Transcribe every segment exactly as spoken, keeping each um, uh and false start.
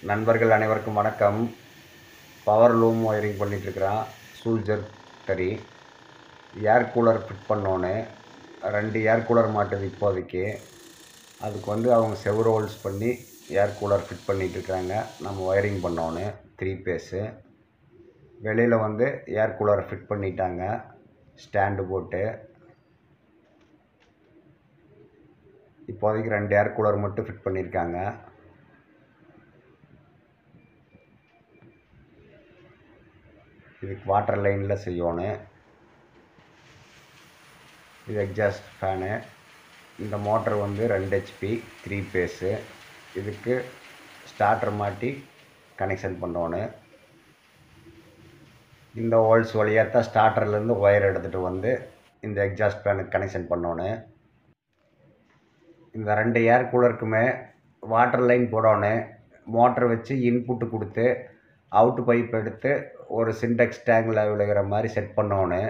நண்பர்கள் அனைவருக்கும் வணக்கம். பவர் லூம் ஒயரிங் பண்ணிகிட்ருக்குறான். சூல்ஜர் தறி ஏர் கூலர் ஃபிட் பண்ணோன்னு ரெண்டு ஏர் கூலர் மாட்டுது இப்போதைக்கு. அதுக்கு வந்து அவங்க செவரு ஹோல்ஸ் பண்ணி ஏர் கூலர் ஃபிட் பண்ணிகிட்ருக்குறாங்க. நம்ம ஒயரிங் பண்ணோன்னு த்ரீ பேஸு வெளியில் வந்து ஏர் கூலரை ஃபிட் பண்ணிட்டாங்க ஸ்டாண்டு போட்டு. இப்போதைக்கு ரெண்டு ஏர் கூலர் மட்டும் ஃபிட் பண்ணியிருக்காங்க. இதுக்கு வாட்டர் லைனில் செய்யணும். இது எக்ஸாஸ்ட் ஃபேனு. இந்த மோட்டர் வந்து ரெண்டு ஹெச்பி த்ரீ பேஸு. இதுக்கு ஸ்டார்டர் மாட்டி கனெக்ஷன் பண்ணோன்னு. இந்த ஹோல்ஸ் வழியாக தான் ஸ்டார்டர்லேருந்து ஒயர் எடுத்துகிட்டு வந்து இந்த எக்ஸாஸ்ட் ஃபேனுக்கு கனெக்ஷன் பண்ணோன்னு. இந்த ரெண்டு ஏர் கூலருக்குமே வாட்டர் லைன் போடணும். மோட்டர் வச்சு இன்புட்டு கொடுத்து அவுட்டு பைப் எடுத்து ஒரு சின்டெக்ஸ் டேங்கில் விழுகிற மாதிரி செட் பண்ணோன்னு.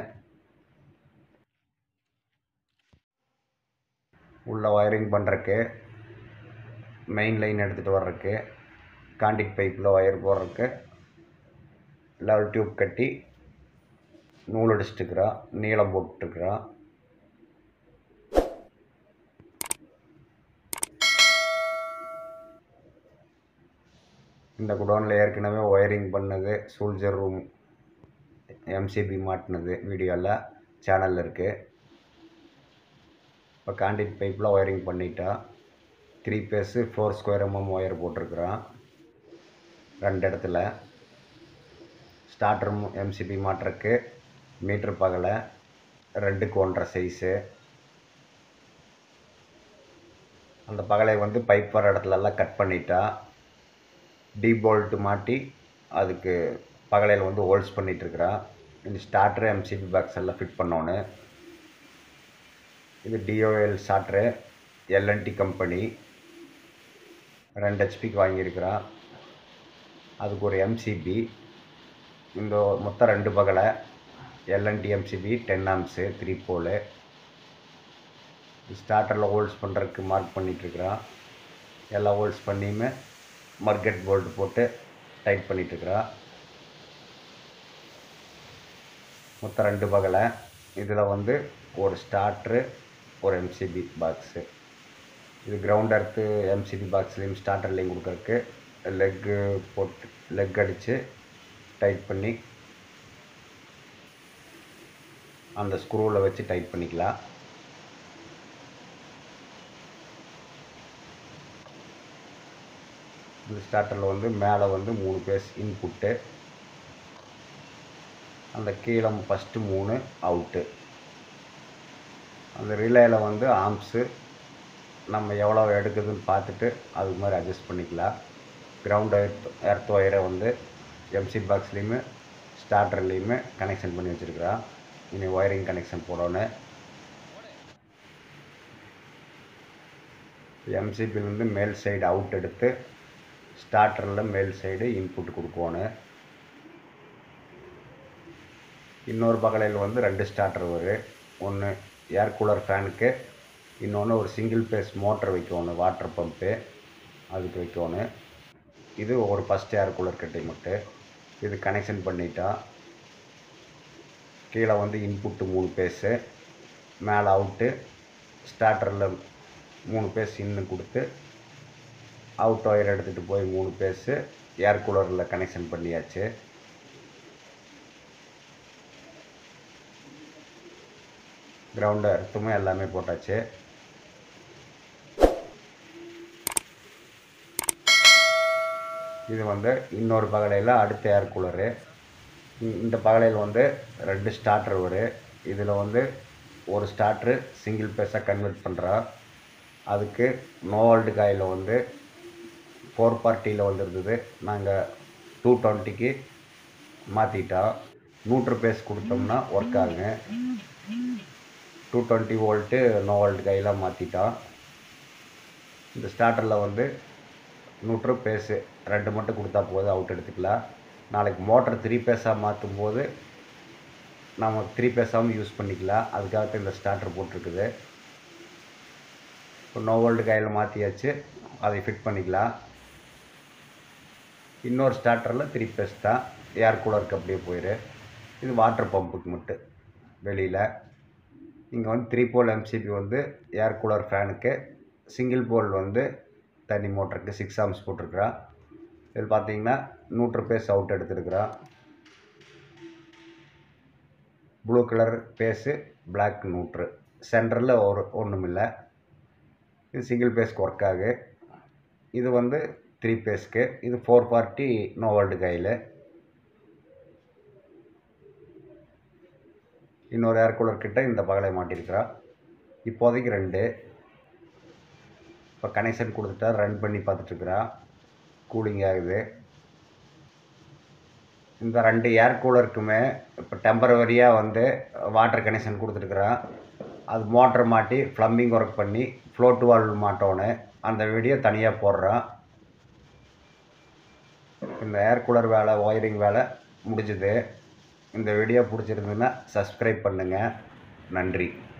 உள்ள ஒயரிங் பண்ணுறக்கு, மெயின் லைன் எடுத்துகிட்டு வர்றதுக்கு, காண்டிட் பைப்பில் ஒயர் போடுறதுக்கு லெவல் டியூப் கட்டி நூல் அடிச்சுட்டுருக்குறோம். நீளம் போட்டுருக்குறோம். இந்த குடோனில் ஏற்கனவே ஒயரிங் பண்ணது, சூல்ஜர் ரூம் எம்சிபி மாட்டினது வீடியோவில் சேனலில் இருக்குது. இப்போ காண்டிட் பைப்பில் ஒயரிங் பண்ணிட்டோம். Three phase four square mm wire போட்டிருக்குறோம் ரெண்டு இடத்துல. ஸ்டார்டர் எம்சிபி மாட்டுறக்கு மீட்ரு பகலை ரெண்டுக்கு ஒன்றரை சைஸு. அந்த பகலை வந்து பைப் வர இடத்துலலாம் கட் பண்ணிட்டா டி போல்ட்டு மாட்டி அதுக்கு பகலையில் வந்து ஹோல்ஸ் பண்ணிகிட்ருக்குறான். இந்த ஸ்டார்டரு எம்சிபி பாக்ஸ் எல்லாம் ஃபிட் பண்ணோன்னு. இது டிஓஎல் ஸ்டார்டரு எல்என்டி கம்பெனி ரெண்டு ஹெச்பிக்கு வாங்கியிருக்கிறான். அதுக்கு ஒரு எம்சிபி. இந்த மொத்தம் ரெண்டு பகலை LNT MCB ten amps three pole. ஸ்டார்டரில் ஹோல்ஸ் பண்ணுறதுக்கு மார்க் பண்ணிகிட்ருக்குறான். எல்லா ஹோல்ஸ் பண்ணியுமே மர்கெட் போல்ட் போட்டு டைட் பண்ணிகிட்ருக்குறான். மொத்தம் ரெண்டு பகலை. இதில் வந்து ஒரு ஸ்டார்ட்ரு ஒரு எம்சிபி பாக்ஸு. இது கிரவுண்ட் எர்த்து எம்சிபி பாக்ஸ்லேயும் ஸ்டார்டர்லேயும் கொடுக்கறக்கு லெக்கு போட்டு லெக் அடித்து டைட் பண்ணி அந்த ஸ்க்ரூவில் வச்சு டைட் பண்ணிக்கலாம். இந்த ஸ்டார்டரில் வந்து மேலே வந்து மூணு பேஸ் இன்புட்டு, அந்த கீழே ஃபஸ்ட்டு மூணு அவுட்டு. அந்த ரிலேயில் வந்து ஆம்ஸு நம்ம எவ்வளோ எடுக்குதுன்னு பார்த்துட்டு அதுக்கு மாதிரி அட்ஜஸ்ட் பண்ணிக்கலாம். கிரவுண்ட் எர்த் எர்த் ஒயரை வந்து எம்சிபி பாக்ஸ்லேயுமே ஸ்டார்டர்லேயுமே கனெக்ஷன் பண்ணி வச்சுருக்குறா. இனி ஒயரிங் கனெக்ஷன் போடணும். எம்சிபிலேருந்து மேல் சைடு அவுட் எடுத்து ஸ்டார்டரில் மேல் சைடு இன்புட் கொடுக்கணும். இன்னொரு பகலையில் வந்து ரெண்டு ஸ்டார்டர் வரும். ஒன்று ஏர் கூலர் ஃபேனுக்கு, இன்னொன்று ஒரு சிங்கிள் பேஸ் மோட்டர் வைக்கணும், வாட்டர் பம்ப்பு அதுக்கு வைக்கணும். இது ஒரு ஃபஸ்ட் ஏர் கூலர் கட்டி மட்டும். இது கனெக்ஷன் பண்ணிட்டா கீழே வந்து இன்புட்டு மூணு பேஸு, மேலே அவுட்டு, ஸ்டார்டரில் மூணு பேஸ் இன்னும் கொடுத்து அவுட் ஒயர் எடுத்துகிட்டு போய் மூணு பேஸு ஏர் கூலரில் கனெக்ஷன் பண்ணியாச்சு. கிரவுண்டு அர்த்தமே எல்லாமே போட்டாச்சு. இது வந்து இன்னொரு பகலையில் அடுத்த ஏர் கூலரு. இந்த பகலையில் வந்து ரெண்டு ஸ்டார்டர் வரும். இதில் வந்து ஒரு ஸ்டார்டரு சிங்கிள் பேஸாக கன்வெர்ட் பண்ணுறா. அதுக்கு நோவால்டு காயில் வந்து ஃபோர் பார்ட்டியில் வந்துருந்தது. நாங்கள் டூ டுவெண்ட்டிக்கு மாற்றிட்டோம். நூற்று பேஸ் கொடுத்தோம்னா ஒர்க் ஆகுங்க. டூ டுவெண்ட்டி வோல்ட்டு நோவால்டு காயிலாக மாற்றிட்டோம். இந்த ஸ்டார்டரில் வந்து நூற்று பேஸு ரெண்டு மட்டும் கொடுத்தா போதும், அவுட் எடுத்துக்கலாம். நாளைக்கு மோட்டர் த்ரீ பேஸாக மாற்றும் போது நம்ம த்ரீ பேஸாகவும் யூஸ் பண்ணிக்கலாம். அதுக்காக இந்த ஸ்டார்டர் போட்டிருக்குது. இப்போ நோவால்டு காயில் மாற்றியாச்சு, அதை ஃபிட் பண்ணிக்கலாம். இன்னொரு ஸ்டார்டரில் த்ரீ பேஸ் தான், ஏர் கூலருக்கு அப்படியே போயிரு. இது வாட்டர் பம்புக்கு மட்டும் வெளியில். இங்கே வந்து த்ரீ போல் எம்சிபி வந்து ஏர் கூலர் ஃபேனுக்கு, சிங்கிள் போல் வந்து தனி மோட்டருக்கு சிக்ஸ் ஆம்ஸ் போட்டிருக்கிறான். இதில் பார்த்தீங்கன்னா நூற்று பேஸ் அவுட் எடுத்துருக்குறான். Blue colour phase, black neutral, சென்டரில் ஒரு ஒன்றும் இல்லை. இது சிங்கிள் பேஸ்க்கு ஒர்க் ஆகு. இது வந்து த்ரீ பேஸ்க்கு. இது ஃபோர் ஃபார்ட்டி நோ வேர்ல்டு கையில். இன்னொரு ஏர் கூலர் கிட்ட இந்த பகலை மாட்டியிருக்கிறான். இப்போதைக்கு ரெண்டு. இப்போ கனெக்ஷன் கொடுத்துட்டா ரன் பண்ணி பார்த்துட்ருக்குறான். கூலிங் ஆகுது. இந்த ரெண்டு ஏர் கூலருக்குமே இப்போ டெம்பரவரியாக வந்து வாட்டர் கனெக்ஷன் கொடுத்துருக்குறான். அது மோட்டர் மாட்டி ப்ளம்பிங் ஒர்க் பண்ணி ஃப்ளோட் வால்வ் மாட்டோன்னு அந்த வீடியோ தனியாக போடுறான். இந்த ஏர் கூலர் வேலை, ஒயரிங் வேலை முடிஞ்சுது. இந்த வீடியோ பிடிச்சிருந்ததுன்னா சப்ஸ்கிரைப் பண்ணுங்கள். நன்றி.